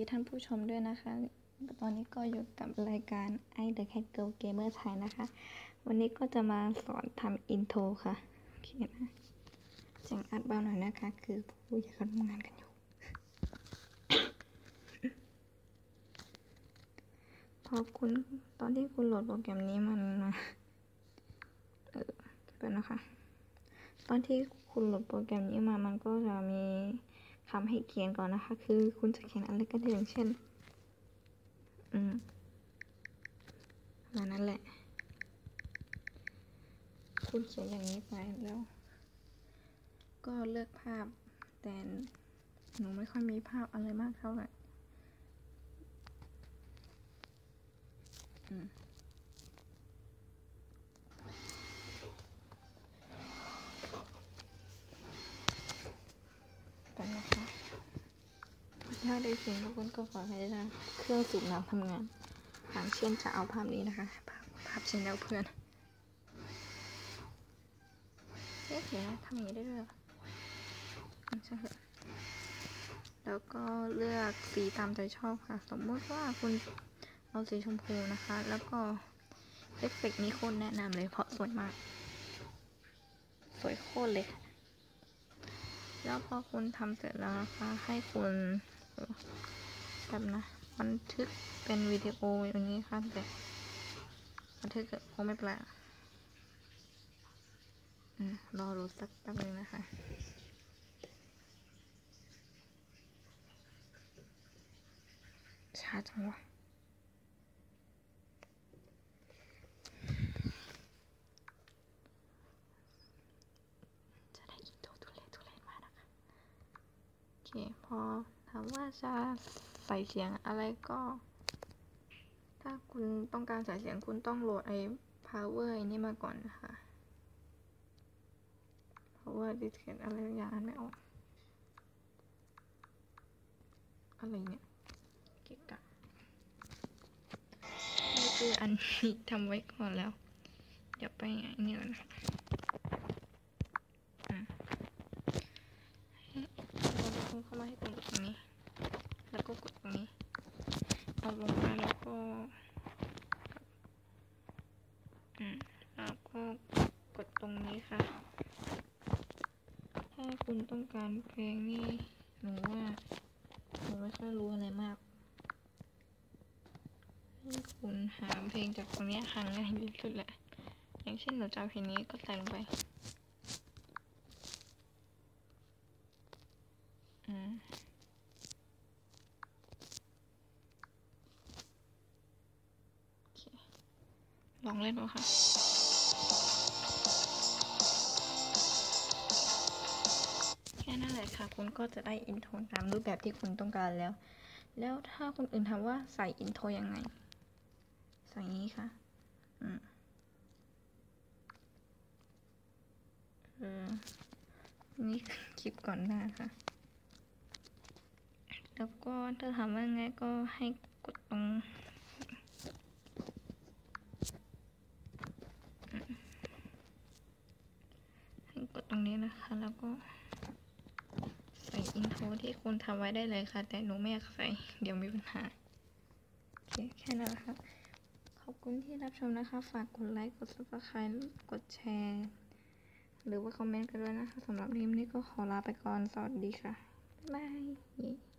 ท่านผู้ชมด้วยนะคะตอนนี้ก็อยู่กับรายการ I The Cat Girl Gamer ไทยนะคะวันนี้ก็จะมาสอนทำอินโทรค่ะโอเคนะเสียงอัดเบาหน่อยนะคะคือผู้ใหญ่เขาทำงานกันอยู่ พอคุณตอนที่คุณโหลดโปรแกรมนี้มันเป็นนะคะตอนที่คุณโหลดโปรแกรมนี้มามันก็จะมีคำให้เขียนก่อนนะคะคือคุณจะเขียนอะไรก็ได้อย่างเช่นนั่นแหละคุณเขียนอย่างนี้ไปแล้วก็เลือกภาพแต่หนูไม่ค่อยมีภาพอะไรมากเท่าไหร่กันนะคะถ้าได้เสียงทุกคนก็ขอให้ได้เครื่องสูบน้ำทำงานอย่างเช่นจะเอาภาพนี้นะคะภาพชิ้นแล้วเพื่อนเดี๋ยวนะทำอย่างนี้ได้ด้วยใช่ค่ะแล้วก็เลือกสีตามใจชอบค่ะสมมติว่าคุณเอาสีชมพูนะคะแล้วก็เอฟเฟกต์นี้โคตรแนะนำเลยเพราะสวยมากสวยโคตรเลยแล้วพอคุณทำเสร็จแล้วนะคะให้คุณแบบนะบันทึกเป็นวิดีโออย่างนี้ค่ะแต่บันทึกคงไม่เป็นไรรอรู้สักแป๊บนึงนะคะช้าจังวะจะได้อินโทรทุเรศมากนะคะโอเคพอถามว่าจะใส่เสียงอะไรก็ถ้าคุณต้องการใส่เสียงคุณต้องโหลดpower นี้มาก่อนนะคะ power disket อะไรอย่างนั้นไม่ออกอะไรเนี่ยเก็บกะนี่คืออันนี้ทำไว้ก่อนแล้วเดี๋ยวไปนี่ก่อนนะเราเข้ามาให้ตรงนี้แล้วก็กดตรงนี้เอาลงมาแล้วก็กดตรงนี้ค่ะถ้าคุณต้องการเพลงนี่หนูไม่ค่อยรู้อะไรมากให้คุณหาเพลงจากตรงนี้หาง่ายที่สุดแหละอย่างเช่นหนูจะเอาเพลงนี้ก็ใส่ลงไปลองเล่นดูค่ะแค่นั้นแหละค่ะคุณก็จะได้อินโทรตามรูปแบบที่คุณต้องการแล้วถ้าคนอื่นถามว่าใส่อินโทรยังไงใส่อย่างนี้ค่ะนี่คลิปก่อนหน้าค่ะแล้วก็ถ้าถามว่าไงก็ให้กดตรงนี้นะคะแล้วก็ใส่อินโทรที่คุณทำไว้ได้เลยค่ะแต่หนูไม่อยากใส่เดี๋ยวมีปัญหาโอเคแค่นั้นค่ะขอบคุณที่รับชมนะคะฝากกดไลค์กด Subscribe กดแชร์หรือว่าคอมเมนต์กันด้วยนะคะสำหรับคลิปนี้ก็ขอลาไปก่อนสวัสดีค่ะบ๊ายบาย